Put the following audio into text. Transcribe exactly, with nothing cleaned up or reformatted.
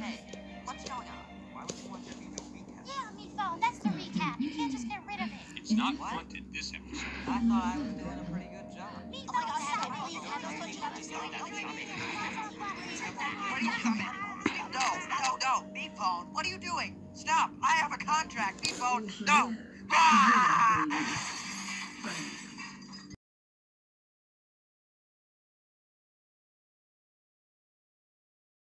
Hey, what's going on? Why would you want there to be no recap? Yeah, me phone. That's the recap. You can't just get rid of it. It's not What? haunted this episode. I thought I was doing a pretty good job. Me Oh my phone, God, stop Sam, it. please have those footsteps. Where are you coming? No, no, no. Me phone. What are you doing? Stop. I have a contract. Me phone. No. Ah!